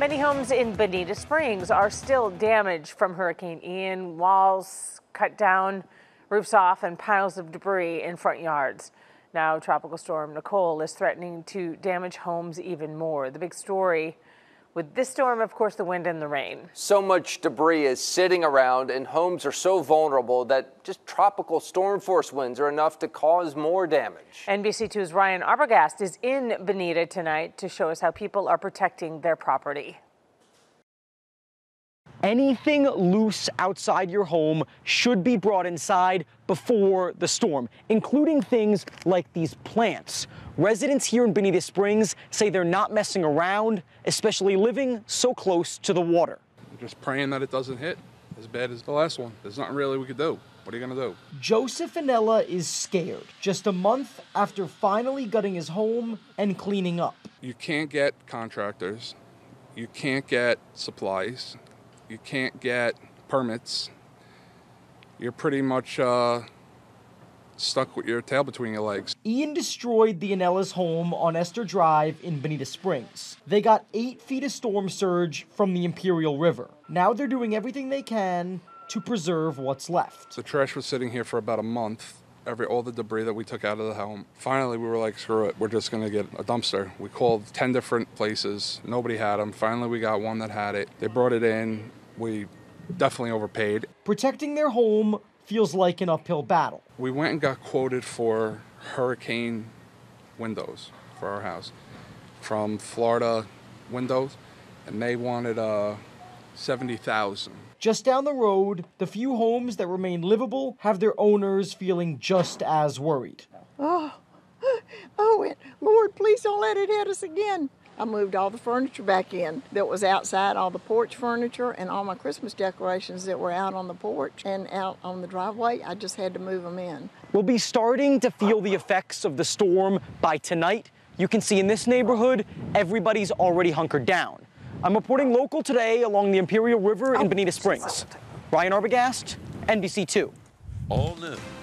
Many homes in Bonita Springs are still damaged from Hurricane Ian. Walls cut down, roofs off, and piles of debris in front yards. Now, Tropical Storm Nicole is threatening to damage homes even more. The big story with this storm, of course, the wind and the rain. So much debris is sitting around and homes are so vulnerable that just tropical storm force winds are enough to cause more damage. NBC2's Ryan Arbogast is in Bonita tonight to show us how people are protecting their property. Anything loose outside your home should be brought inside before the storm, including things like these plants. Residents here in Bonita Springs say they're not messing around, especially living so close to the water. Just praying that it doesn't hit as bad as the last one. There's nothing really we could do. What are you going to do? Joseph and Ella is scared, just a month after finally gutting his home and cleaning up. You can't get contractors. You can't get supplies. You can't get permits. You're pretty much stuck with your tail between your legs. Ian destroyed the Anella's home on Esther Drive in Bonita Springs. They got 8 feet of storm surge from the Imperial River. Now they're doing everything they can to preserve what's left. The trash was sitting here for about a month. All the debris that we took out of the home. Finally, we were like, screw it, we're just gonna get a dumpster. We called 10 different places. Nobody had them. Finally, we got one that had it. They brought it in. We definitely overpaid. Protecting their home feels like an uphill battle. We went and got quoted for hurricane windows for our house from Florida Windows, and they wanted $70,000. Just down the road, the few homes that remain livable have their owners feeling just as worried. Oh, and Lord, please don't let it hit us again. I moved all the furniture back in that was outside, all the porch furniture and all my Christmas decorations that were out on the porch and out on the driveway. I just had to move them in. We'll be starting to feel the effects of the storm by tonight. You can see in this neighborhood, everybody's already hunkered down. I'm reporting local today along the Imperial River in Bonita Springs. Ryan Arbogast, NBC2. All new.